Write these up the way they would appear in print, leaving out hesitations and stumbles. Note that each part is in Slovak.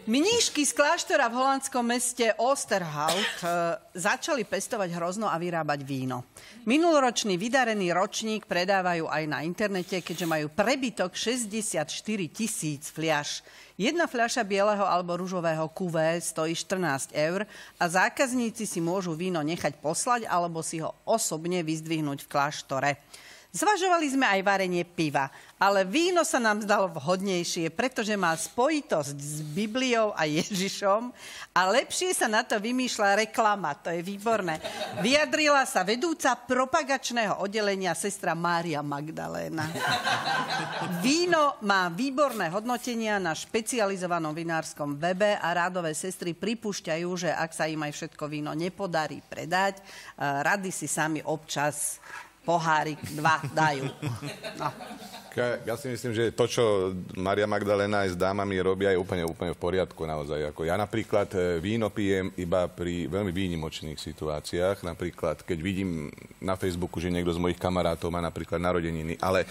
Mníšky z kláštora v holandskom meste Oosterhout začali pestovať hrozno a vyrábať víno. Minuloročný vydarený ročník predávajú aj na internete, keďže majú prebytok 64 000 fľaš. Jedna fľaša bieleho alebo ružového kuvé stojí 14 € a zákazníci si môžu víno nechať poslať alebo si ho osobne vyzdvihnúť v kláštore. Zvažovali sme aj varenie piva, ale víno sa nám zdalo vhodnejšie, pretože má spojitosť s Bibliou a Ježišom a lepšie sa na to vymýšľa reklama, to je výborné. Vyjadrila sa vedúca propagačného oddelenia sestra Mária Magdaléna. Víno má výborné hodnotenia na špecializovanom vinárskom webe a rádové sestry pripúšťajú, že ak sa im aj všetko víno nepodarí predať, rady si sami občas pohárik 2 dajú. No. Ja si myslím, že to, čo Mária Magdaléna aj s dámami robia, je úplne v poriadku naozaj. Ako ja napríklad víno pijem iba pri veľmi výnimočných situáciách. Napríklad, keď vidím na Facebooku, že niekto z mojich kamarátov má napríklad narodeniny. Ale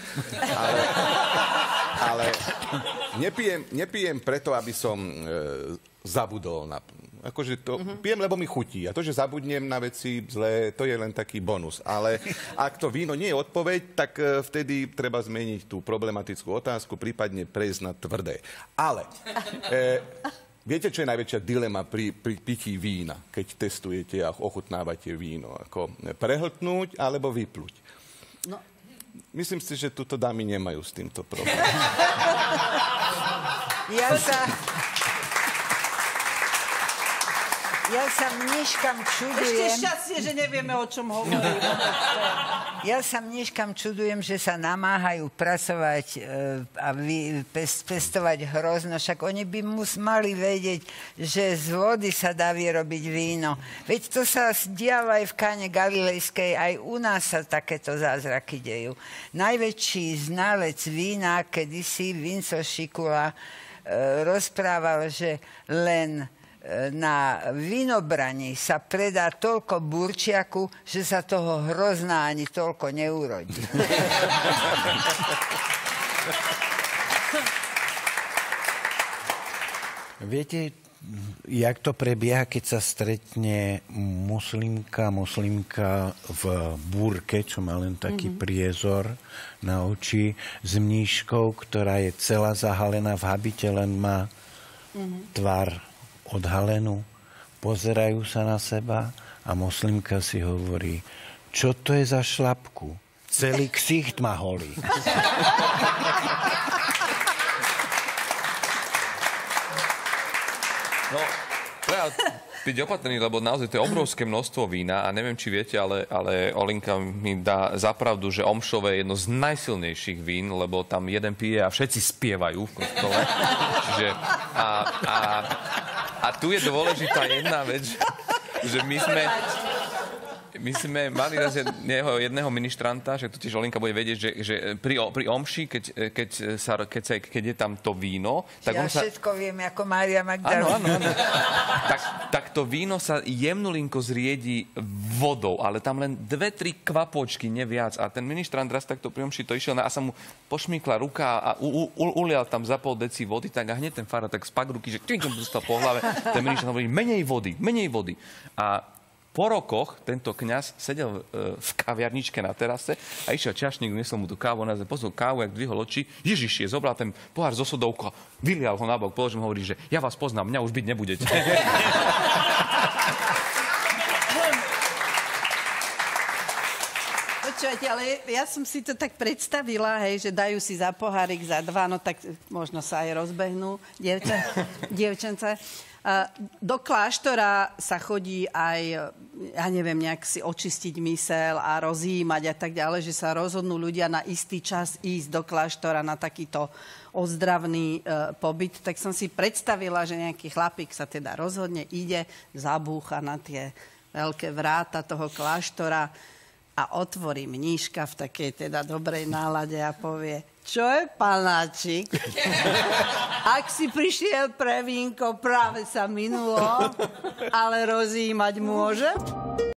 nepijem preto, aby som zabudol na... Akože to pijem, lebo mi chutí. A to, že zabudnem na veci zlé, to je len taký bonus. Ale ak to víno nie je odpoveď, tak vtedy treba zmeniť tú problematickú otázku, prípadne prejsť na tvrdé. Ale viete, čo je najväčšia dilema pri pití vína, keď testujete a ochutnávate víno? Ako prehltnúť alebo vypluť? No. Myslím si, že tuto dámy nemajú s týmto problém. Ja sa mníškam čudujem... Ešte šťastie, že nevieme, o čom hovoríme. Ja sa mníškam čudujem, že sa namáhajú pracovať a pestovať hrozno. Však oni by mali vedieť, že z vody sa dá vyrobiť víno. Veď to sa dialo aj v Káne Galilejskej, aj u nás sa takéto zázraky dejú. Najväčší znalec vína, kedysi Vinco Šikula, rozprával, že len na vinobraní sa predá toľko burčiaku, že sa toho hrozná ani toľko neurodí. Viete, jak to prebieha, keď sa stretne muslimka v búrke, čo má len taký priezor na oči, s mníškou, ktorá je celá zahalená v habite, len má tvár odhalenú, pozerajú sa na seba a moslimka si hovorí, čo to je za šlapku? Celý ksicht ma holí. No, treba byť opatrný, lebo naozaj to je obrovské množstvo vína a neviem, či viete, ale Olinka mi dá zapravdu, že Omšové je jedno z najsilnejších vín, lebo tam jeden pije a všetci spievajú v kostole. Čiže a tu je dôležitá jedna vec, že my sme mali raz jedného ministranta, že totiž Olinka bude vedieť, že pri omši, keď je tam to víno... Tak ja všetko viem, ako Mária Magdaléna. Áno. Tak to víno sa jemnulinko zriedi vodou, ale tam len 2-3 kvapočky, neviac. A ten ministrant raz takto pri omši to išiel a sa mu pošmykla ruka a ulial tam za pol deci vody, tak a hneď ten farár tak spak ruky, že dostal po hlave. Ten ministrant hovorí, menej vody. A po rokoch tento kňaz sedel v kaviarničke na terase a išiel čašník, nesol mu tú kávu, on pozval kávu, jak dvihol oči, Ježiš zobral ten pohár zo sodovku, vylial ho na bok, položil mu, hovorí, že ja vás poznám, mňa už byť nebudete. Počúvajte, ale ja som si to tak predstavila, hej, že dajú si za pohárik, za 2, no tak možno sa aj rozbehnú dievčence. Do kláštora sa chodí aj, ja neviem, nejak si očistiť myseľ a rozjímať a tak ďalej, že sa rozhodnú ľudia na istý čas ísť do kláštora na takýto ozdravný pobyt. Tak som si predstavila, že nejaký chlapík sa teda rozhodne, ide, zabúcha na tie veľké vráta toho kláštora a otvorí mníška v takej teda dobrej nálade a povie: čo je, panáčik? Ak si prišiel pre vínko, práve sa minulo, ale rozjímať môže?